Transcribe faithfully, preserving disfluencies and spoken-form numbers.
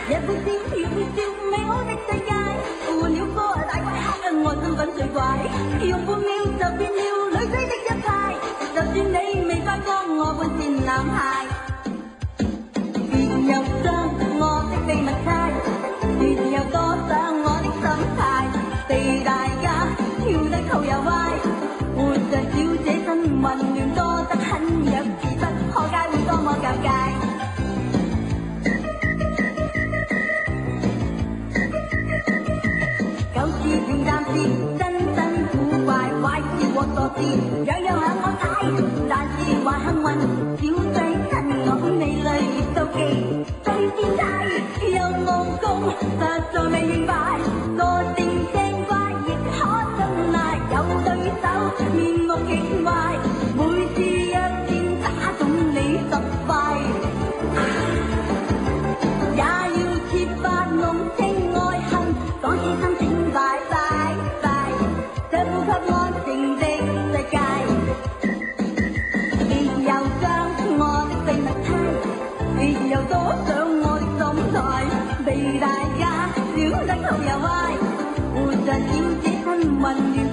一杯燒，要杯燒，美好的世界。換了歌大怪客，愛身份最怪。用半秒就變了女仔的一派。就算你未發覺我本是男孩，別又將我的秘密猜，別又多想我的心態。地大家跳得頭又歪，活着小姐真混亂多得很，若是不可解會多麼尷尬。舊事情暫時真真古怪，壞事和傻事樣樣向我踩，但是還幸運，小姐跟我美麗妒忌最變態，又無功實在未明白，個性正怪亦可信賴，有對手面目極壞，每次約戰打中你十塊，也要設法弄清愛恨，講起心情拜拜拜，這呼吸安靜的世界，別又將我的秘密猜，別又多想我的心態，被大家笑得頭又歪，活着小姐身混亂。